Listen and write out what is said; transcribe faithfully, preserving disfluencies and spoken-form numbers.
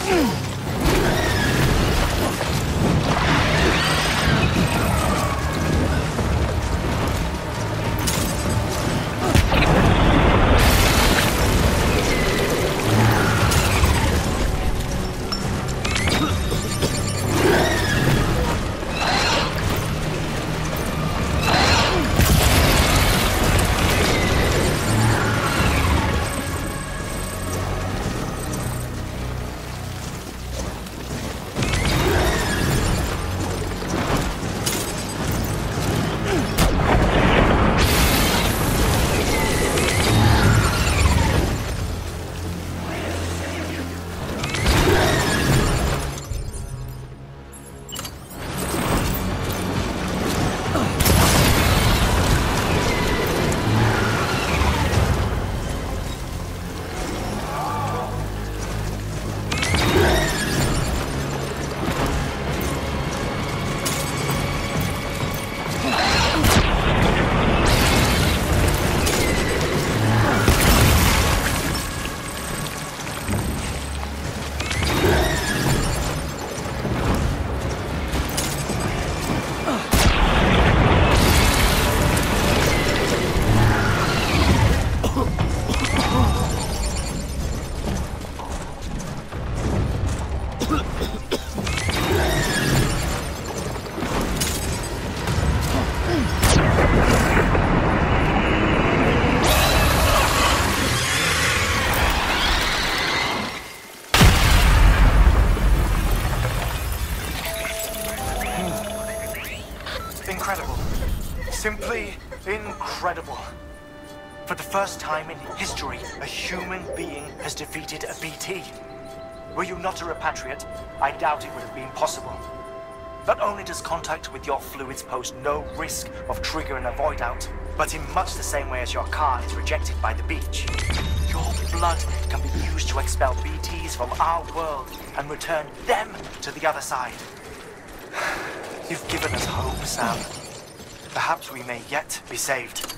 Incredible. Simply incredible. For the first time in history, a human being has defeated a B T. Were you not a repatriate, I doubt it would have been possible. Not only does contact with your fluids pose no risk of triggering a void out, but in much the same way as your car is rejected by the beach, your blood can be used to expel B Ts from our world and return them to the other side. You've given us hope, Sam. Perhaps we may yet be saved.